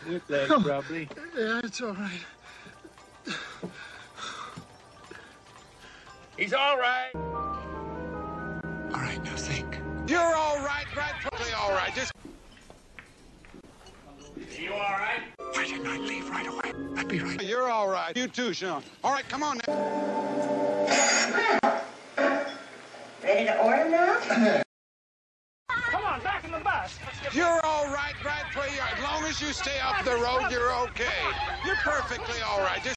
Whiplash, probably. Yeah, it's all right. He's all right. All right, now think. You're all right, practically all right. Just. You all right? Why didn't I leave right away? I'd be right. You're all right. You too, Sean. All right, come on now. Ready to order now? Come on, back in the bus. You're all right, practically. As long as you stay off the road, you're okay. You're perfectly all right. Just